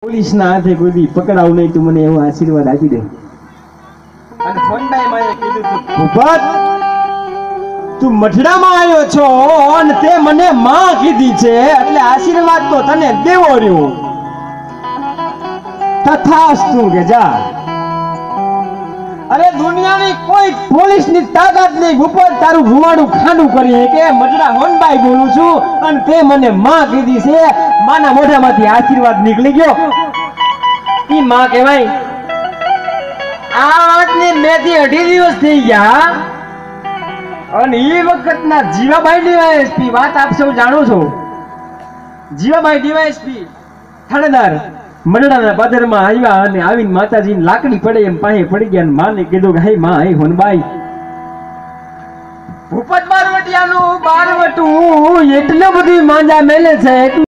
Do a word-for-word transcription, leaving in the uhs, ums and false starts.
Police ના હાથે કોઈ દી પકડાવ નહીં, તું મને એવો આશીર્વાદ આપી દે. અને ફોનભાઈ માએ કીધું તું ભૂપત તું મઠડામાં આવ્યો છો અને તે મને માં કીધી છે એટલે આશીર્વાદ તો તને દેવો રહ્યો. તથાસ્તુ કે જા. અરે દુનિયાની કોઈ પોલીસ ની તાકાત નહીં ભૂપત તારું રૂવાડું ખાંડું કરી કે મઠડા હોનભાઈ બોલું છું અને તે મને માં કીધી છે. માના મોઢામાંથી આશીર્વાદ નીકળી ગયો. ઈ માં કહેવાય. આ વાતને બે થી અઢી દિવસ થઈ ગયા અને એ વખતના જીવાબાઈ ડીવાયએસપી વાત આપ સૌ જાણો છો. જીવાબાઈ ડીવાયએસપી થાણેદાર મંડળાના પાદરમાં આવ્યા અને આવીને માતાજીની લાકડી પડે એમ પાસે પડી ગયા અને માને કીધું કે હે માં હે હોનબાઈ ભૂપત બારવટિયાનું બારવટું એટલું બધું માંજા મેલે છે.